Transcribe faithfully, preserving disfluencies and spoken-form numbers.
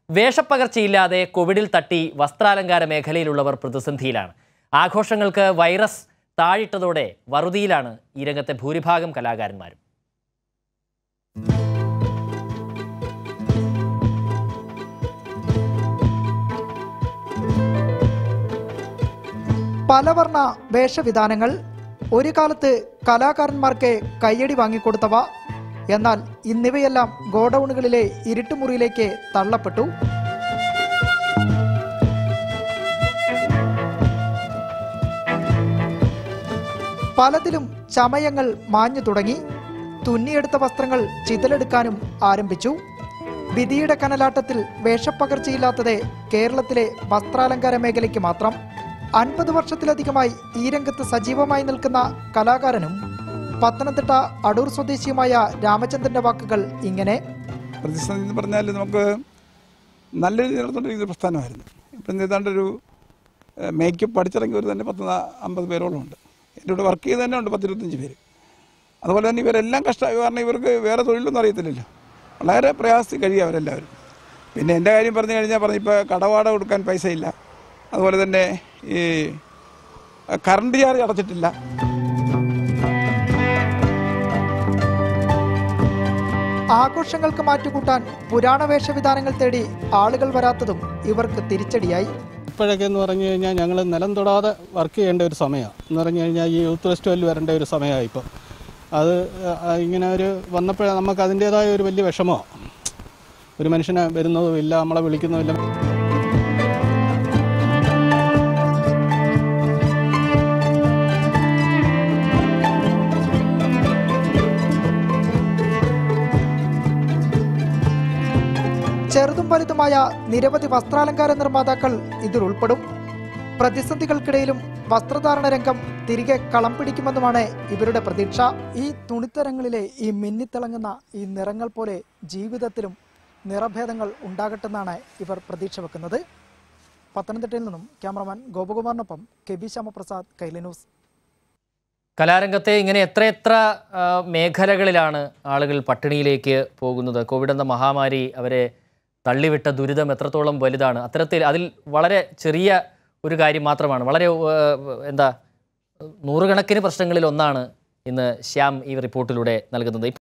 വേഷപ്പകർച്ചയില്ലാതെ കോവിഡിൽ തട്ടി വസ്ത്രാലങ്കാര മേഖലയിലുള്ളവർ പ്രതിസന്ധിയിലാണ്. ആഘോഷങ്ങൾക്ക് വൈറസ് താഴിട്ടതോടെ വറുതിയിലാണ് ഈ രംഗത്തെ ഭൂരിഭാഗം കലാകാരന്മാരും. പലവർണ്ണ വേഷവിധാനങ്ങൾ ഒരു കാലത്ത് കലാകാരന്മാർക്ക് കയ്യടി വാങ്ങിക്കൊടുത്തവ. എന്നാൽ ഇന്നിവയെല്ലാം ഗോഡൌണുകളിലെ ഇരുട്ടുമുറിയിലേക്ക് തള്ളപ്പെട്ടു. പലതിലും ചമയങ്ങൾ മാഞ്ഞു തുടങ്ങി. തുന്നിയെടുത്ത വസ്ത്രങ്ങൾ ചിതലെടുക്കാനും ആരംഭിച്ചു. വിധിയുടെ കനലാട്ടത്തിൽ വേഷപ്പകർച്ചയില്ലാത്തത് കേരളത്തിലെ വസ്ത്രാലങ്കാര മേഖലയ്ക്ക് മാത്രം. അൻപത് വർഷത്തിലധികമായി ഈ രംഗത്ത് സജീവമായി നിൽക്കുന്ന കലാകാരനും പത്തനംതിട്ട അടൂർ സ്വദേശിയുമായ രാമചന്ദ്രന്റെ വാക്കുകൾ ഇങ്ങനെ. പ്രതിസന്ധി എന്ന് പറഞ്ഞാൽ നമുക്ക് നല്ലൊരു നടന്നുകൊണ്ടിരിക്കുന്ന പ്രസ്ഥാനമായിരുന്നു. ഇപ്പം ഏതാണ്ടൊരു മേക്കപ്പ് പഠിച്ചിറങ്ങിയവർ തന്നെ പത്ത് അമ്പത് പേരോളം ഉണ്ട്. എൻ്റെ കൂടെ വർക്ക് ചെയ്ത് തന്നെ ഉണ്ട് പത്തിരുപത്തഞ്ച് പേര്. അതുപോലെ തന്നെ ഇവരെല്ലാം കഷ്ട കാരണം ഇവർക്ക് വേറെ തൊഴിലൊന്നും അറിയത്തില്ലല്ലോ. വളരെ പ്രയാസത്തിൽ കഴിയുക അവരെല്ലാവരും. പിന്നെ എൻ്റെ കാര്യം പറഞ്ഞു കഴിഞ്ഞാൽ പറഞ്ഞു ഇപ്പോൾ കടവാട കൊടുക്കാൻ പൈസ ഇല്ല. അതുപോലെ തന്നെ ഈ കറണ്ട് ചാർജ് അടച്ചിട്ടില്ല. ആഘോഷങ്ങൾക്ക് മാറ്റുകൂട്ടാൻ പുരാണ വേഷവിധാനങ്ങൾ തേടി ആളുകൾ വരാത്തതും ഇവർക്ക് തിരിച്ചടിയായി. ഇപ്പോഴൊക്കെ എന്ന് പറഞ്ഞു കഴിഞ്ഞാൽ ഞങ്ങൾ നിലം തൊടാതെ വർക്ക് ചെയ്യേണ്ട ഒരു സമയമാണ്. എന്ന് പറഞ്ഞു കഴിഞ്ഞാൽ ഈ യൂത്ത് ഫെസ്റ്റിവലിൽ വരേണ്ട ഒരു സമയമായി. ഇപ്പം അത് ഇങ്ങനെ ഒരു വന്നപ്പോഴേ നമുക്ക് അതിൻ്റേതായ ഒരു വലിയ വിഷമമാണ്. ഒരു മനുഷ്യനെ വരുന്നതുമില്ല, നമ്മളെ വിളിക്കുന്നതുമില്ല. ചെറുതും വലുതുമായ നിരവധി വസ്ത്രാലങ്കാര നിർമ്മാതാക്കൾ ഇതിൽ ഉൾപ്പെടും. പ്രതിസന്ധികൾക്കിടയിലും വസ്ത്രധാരണ രംഗം തിരികെ കളം പിടിക്കുമെന്നുമാണ് ഇവരുടെ പ്രതീക്ഷ. ഈ തുണിത്തരങ്ങളിലെ ഈ മിന്നിത്തിളങ്ങുന്ന ഈ നിറങ്ങൾ പോലെ ജീവിതത്തിലും നിറഭേദങ്ങൾ ഉണ്ടാകട്ടെന്നാണ് ഇവർ പ്രതീക്ഷ വെക്കുന്നത്. പത്തനംതിട്ടയിൽ നിന്നും ക്യാമറമാൻ ഗോപകുമാറിനൊപ്പം K B Shyamaprasad, Kairali news. കലാരംഗത്തെ ഇങ്ങനെ എത്രയെത്ര മേഖലകളിലാണ് ആളുകൾ പട്ടിണിയിലേക്ക് പോകുന്നത്. കോവിഡ് എന്ന മഹാമാരി അവരെ തള്ളിവിട്ട ദുരിതം എത്രത്തോളം വലുതാണ്. അത്തരത്തിൽ അതിൽ വളരെ ചെറിയ ഒരു കാര്യം മാത്രമാണ്, വളരെ എന്താ നൂറുകണക്കിന് പ്രശ്നങ്ങളിൽ ഒന്നാണ് ഇന്ന് ശ്യാം ഈ റിപ്പോർട്ടിലൂടെ നൽകുന്നത്.